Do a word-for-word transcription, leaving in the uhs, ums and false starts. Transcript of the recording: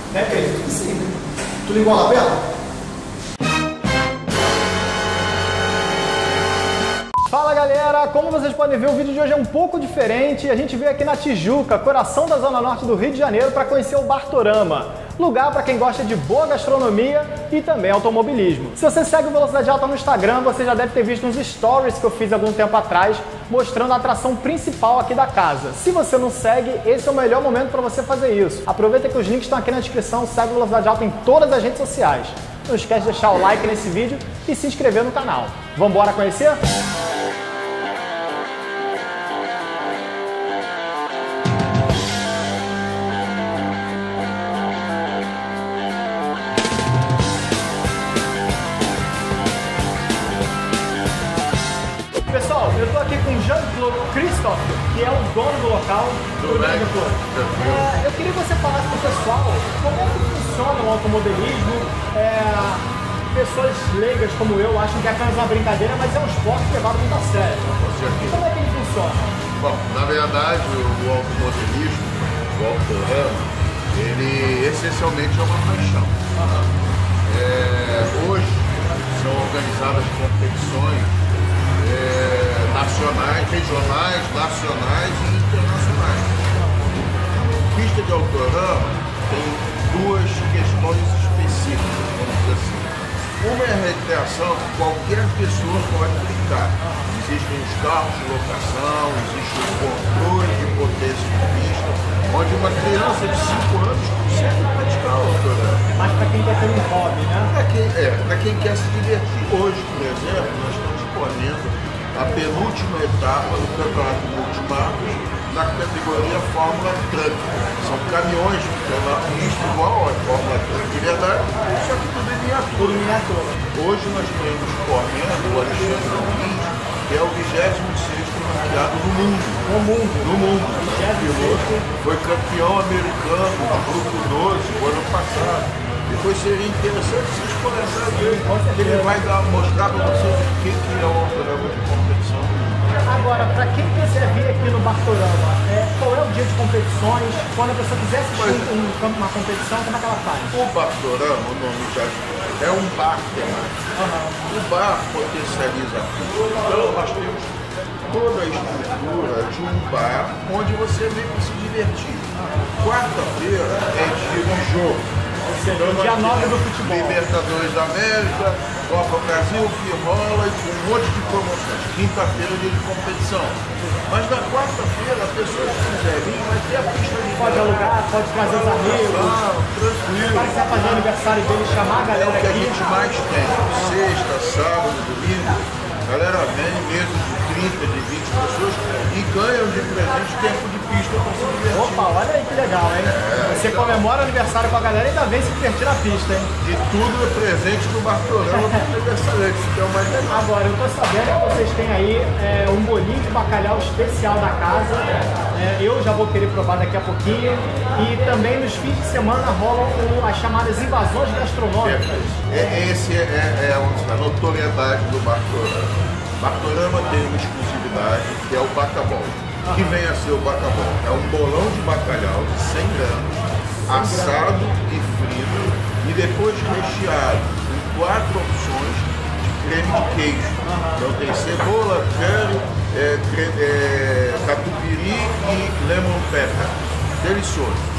Depende que sim, né? Tu ligou a lapela? Fala galera, como vocês podem ver, o vídeo de hoje é um pouco diferente. A gente veio aqui na Tijuca, coração da zona norte do Rio de Janeiro, para conhecer o Bartorama. Lugar para quem gosta de boa gastronomia e também automobilismo. Se você segue o Velocidade Alta no Instagram, você já deve ter visto uns stories que eu fiz algum tempo atrás, mostrando a atração principal aqui da casa. Se você não segue, esse é o melhor momento para você fazer isso. Aproveita que os links estão aqui na descrição, segue o Velocidade Alta em todas as redes sociais. Não esquece de deixar o like nesse vídeo e se inscrever no canal. Vamos embora conhecer? Pessoal, eu estou aqui com o Jean-Claude Christophe, que é o dono do local. Tudo bem, Jean-Claude? É, eu queria que você falasse para o pessoal como é que funciona o automobilismo. É, pessoas leigas como eu acham que é apenas uma brincadeira, mas é um esporte levado muito a sério. Como é que ele funciona? Bom, na verdade, o automobilismo, o autorama, ele essencialmente é uma paixão. Uhum. É, hoje são organizadas competições É, nacionais, regionais, nacionais e internacionais. Pista de autorama tem duas questões específicas, vamos dizer assim. Uma é a recreação que qualquer pessoa pode brincar. Existem os carros de locação, existe o controle de potência de pista, onde uma criança de cinco anos consegue praticar o autorama. Mas para quem quer ter um hobby, né? Para quem, é, para quem quer se divertir. Hoje, por exemplo, nós estamos correndo a penúltima etapa do campeonato multimarcas na categoria Fórmula Truck. São caminhões que estão na pista igual a Fórmula Truck de verdade, só que tudo em miniatura. miniatura. Hoje nós temos correndo o Alexandre Luiz, que é o vigésimo sexto ranqueado no mundo. No mundo? No mundo. Piloto, foi campeão americano do grupo doze no ano passado. Depois seria interessante vocês conversarem com ele. Ele vai dar, mostrar para vocês o que é o autorama de competição. Agora, para quem quiser vir aqui no Bartorama, é, qual é o dia de competições? Quando a pessoa quiser assistir um, uma competição, como é que ela faz? O Bartorama, o nome já é um bar temático. Uhum. O bar potencializa tudo. Então, nós temos toda a estrutura de um bar onde você vem para se divertir. Quarta-feira é dia de jogo. Então, dia nove do futebol. Libertadores da América, Copa Brasil, que rola e com um monte de promoções. Quinta-feira, dia de competição. Mas na quarta-feira, a pessoa que quiser vir vai ter a pista de pode alugar, pode trazer os amigos. Ah, tranquilo. Para quiser fazer o aniversário dele, chamar a galera aqui. É o que aqui. a gente mais tem. Sexta, sábado, domingo. A galera vem mesmo de trinta, de vinte pessoas e ganham de presente tempo de pista para se divertir. Opa, olha aí que legal, hein? É, você então, comemora o aniversário com a galera e ainda vem se divertir na pista, hein? E tudo é presente no Bartorama para o aniversariante, que é o mais legal. Agora, eu tô sabendo que vocês têm aí é, um bolinho de bacalhau especial da casa. É, eu já vou querer provar daqui a pouquinho. E também nos fins de semana rolam as chamadas invasões gastronômicas. É, esse é, é, é a notoriedade do Bartorama. Bartorama tem uma exclusividade, que é o bacabol. O que vem a ser o bacabol? É um bolão de bacalhau de cem gramas, assado e frito, e depois recheado com quatro opções de creme de queijo. Então tem cebola, queijo, é, é, catupiry e lemon pepper. Delicioso.